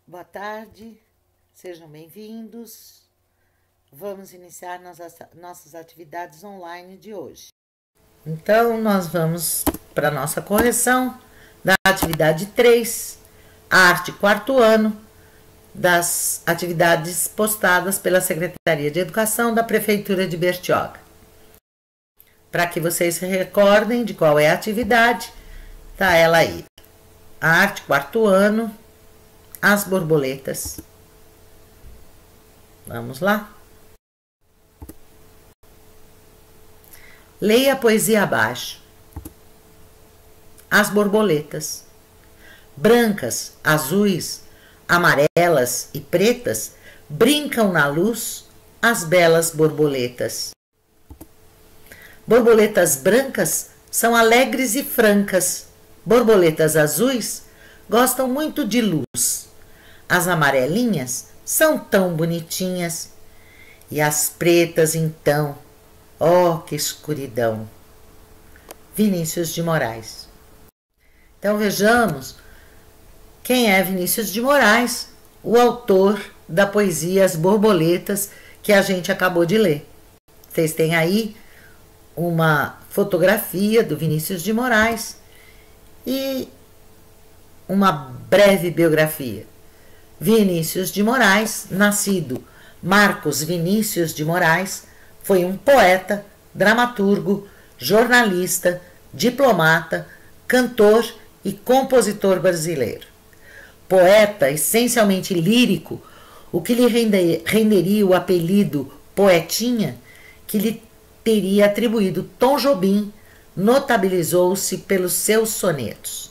Boa tarde, sejam bem-vindos. Vamos iniciar nossas atividades online de hoje. Então, nós vamos para a nossa correção da atividade 3, arte quarto ano, das atividades postadas pela Secretaria de Educação da Prefeitura de Bertioga. Para que vocês se recordem de qual é a atividade, tá ela aí. A arte quarto ano, as borboletas. Vamos lá? Leia a poesia abaixo. As borboletas. Brancas, azuis, amarelas e pretas brincam na luz as belas borboletas. Borboletas brancas são alegres e francas. Borboletas azuis gostam muito de luz. As amarelinhas são tão bonitinhas. E as pretas, então, oh, que escuridão! Vinícius de Moraes. Então vejamos quem é Vinícius de Moraes, o autor da poesia As Borboletas que a gente acabou de ler. Vocês têm aí uma fotografia do Vinícius de Moraes e uma breve biografia. Vinícius de Moraes, nascido Marcos Vinícius de Moraes, foi um poeta, dramaturgo, jornalista, diplomata, cantor e compositor brasileiro. Poeta essencialmente lírico, o que lhe renderia o apelido Poetinha, que lhe teria atribuído Tom Jobim, notabilizou-se pelos seus sonetos.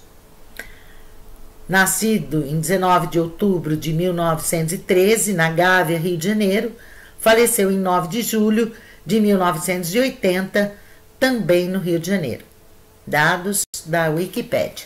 Nascido em 19 de outubro de 1913, na Gávea, Rio de Janeiro, faleceu em 9 de julho de 1980, também no Rio de Janeiro. Dados da Wikipédia.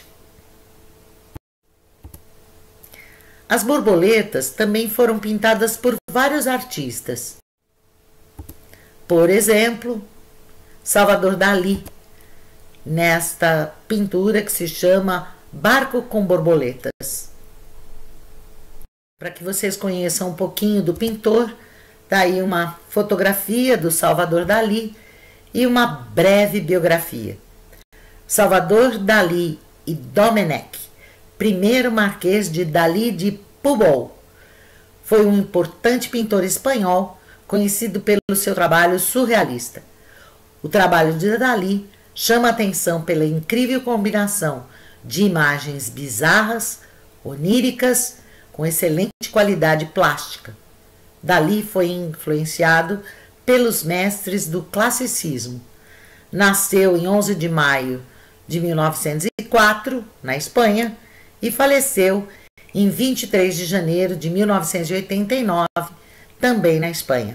As borboletas também foram pintadas por vários artistas. Por exemplo, Salvador Dalí, nesta pintura que se chama Barco com Borboletas. Para que vocês conheçam um pouquinho do pintor, tá aí uma fotografia do Salvador Dalí e uma breve biografia. Salvador Dalí e Domenech, primeiro marquês de Dalí de Pubol, foi um importante pintor espanhol conhecido pelo seu trabalho surrealista. O trabalho de Dalí chama a atenção pela incrível combinação de imagens bizarras, oníricas, com excelente qualidade plástica. Dalí foi influenciado pelos mestres do classicismo. Nasceu em 11 de maio de 1904, na Espanha, e faleceu em 23 de janeiro de 1989, também na Espanha.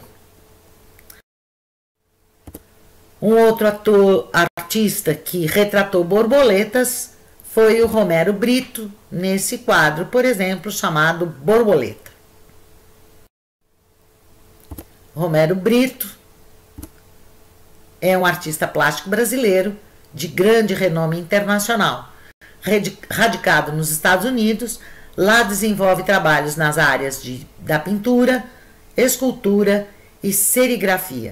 Um outro artista que retratou borboletas foi o Romero Brito, nesse quadro, por exemplo, chamado Borboleta. Romero Brito é um artista plástico brasileiro de grande renome internacional. Radicado nos Estados Unidos, lá desenvolve trabalhos nas áreas da pintura, escultura e serigrafia.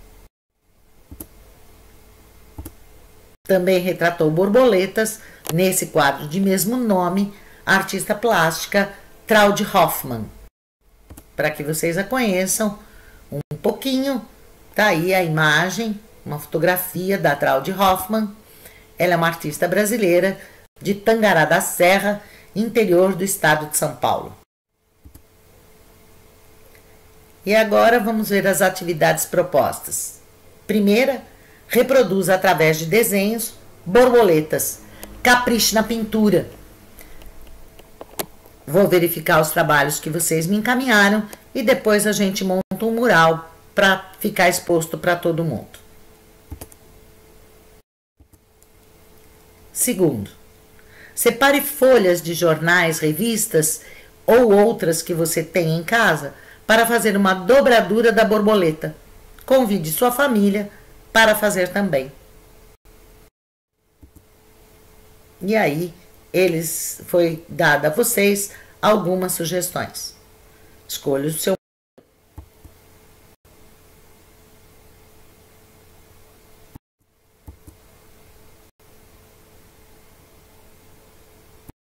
Também retratou borboletas nesse quadro de mesmo nome, a artista plástica Traud Hoffmann. Para que vocês a conheçam um pouquinho, tá aí a imagem, uma fotografia da Traud Hoffmann. Ela é uma artista brasileira de Tangará da Serra, interior do estado de São Paulo. E agora vamos ver as atividades propostas. Primeira, reproduz através de desenhos borboletas. Capriche na pintura. Vou verificar os trabalhos que vocês me encaminharam e depois a gente monta um mural para ficar exposto para todo mundo. Segundo, separe folhas de jornais, revistas ou outras que você tem em casa para fazer uma dobradura da borboleta. Convide sua família para fazer também. E aí, foi dada a vocês algumas sugestões. Escolha o seu